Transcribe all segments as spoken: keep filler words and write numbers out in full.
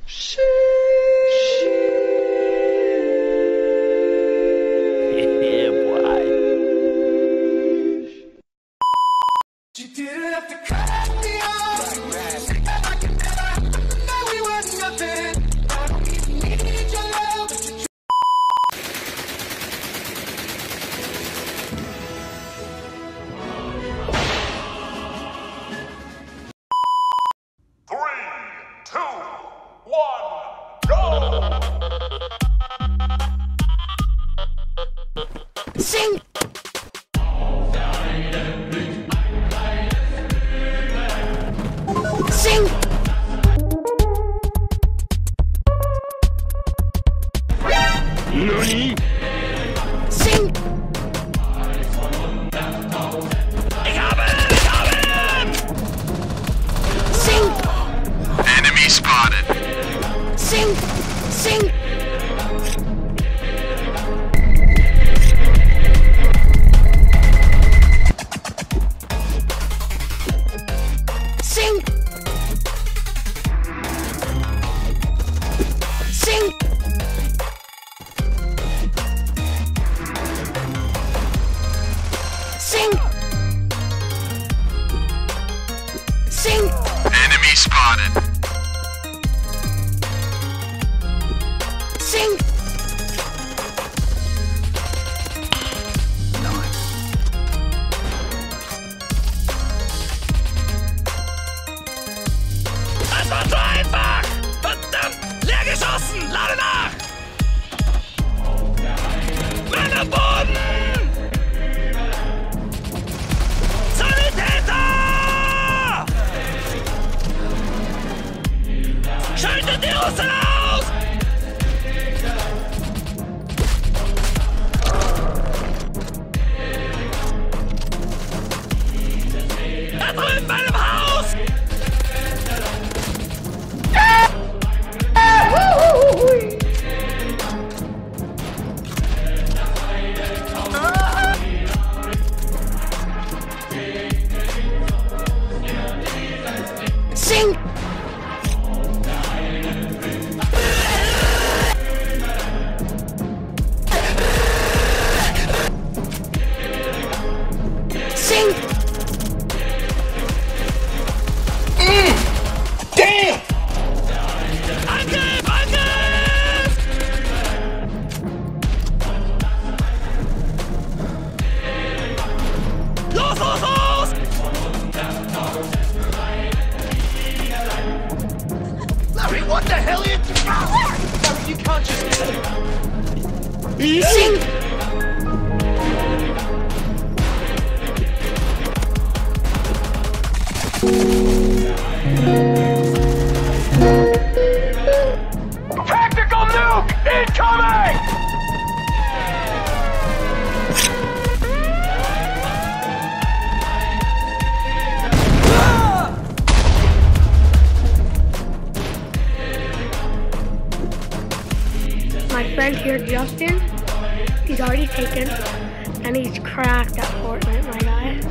Yeah, boy. You didn't have to cut me off. I can never know we were nothing. I don't even need your love, but you Three, two, one, go! sing. Sing. Nani? Sing. Ich habe ihn! Ich habe ihn! Sing. Enemy spotted. Sing. Sing. Sing. Sing. Sing. Sing. Enemy spotted. Sing. Das war so einfach! Verdammt! Leer geschossen! Lade nach! Mann am Boden! Sanitäter! Schaltet die Russen aus! Da drüben bei dem Haus! Sing. Sing. Damn! Angriff! Angriff! Los, los, los! Larry, what the hell are you doing? Larry, you can't just... Sing. Tactical nuke incoming! My friend here, Justin, he's already taken, and he's cracked at Fortnite, my guy.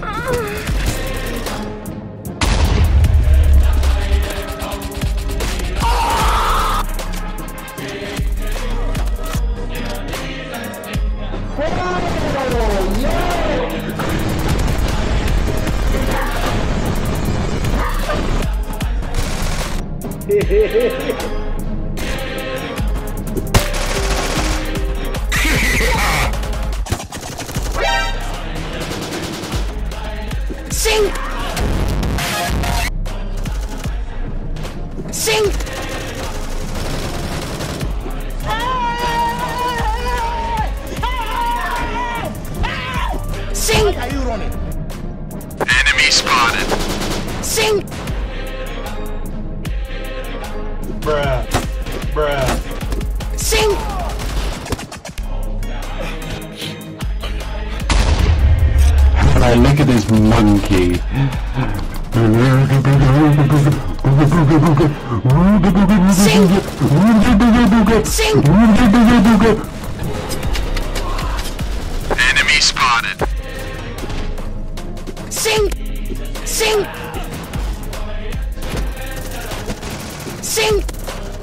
Sing. Sing. Sing. Are you running? Enemy spotted. Sing. Bruh. Bruh. Sing. Hey, look at this monkey. Sing. Sing. Enemy spotted. Sing. Sing. Sing.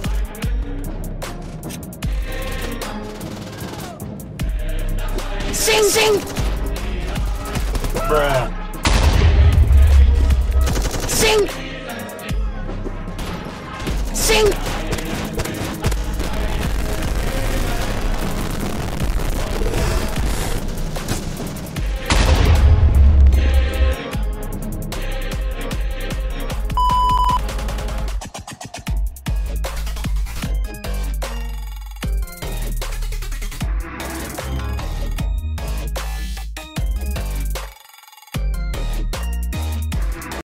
Sing, sing. Bruh.